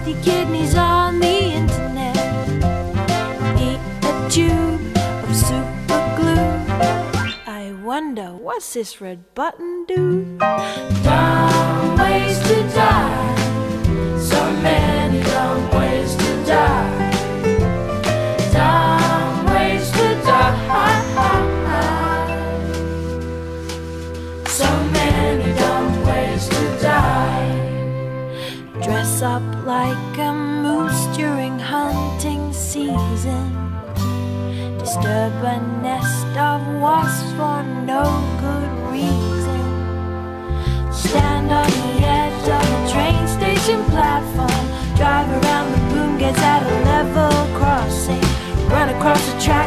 healthy kidneys on the internet. Eat a tube of super glue. I wonder, what's this red button do? Dumb ways to die. So many dumb ways to die. Dumb ways to die. So many dumb ways to die. Dress up like a moose during hunting season. Disturb a nest of wasps for no good reason. Stand on the edge of a train station platform. Drive around the boom gates at a level crossing. Run across the track